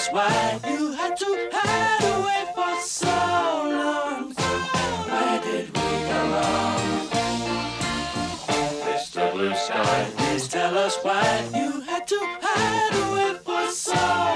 why you had to hide away for so long. Where did we go wrong? Mr. Blue Sky, please tell us why you had to hide away for so long.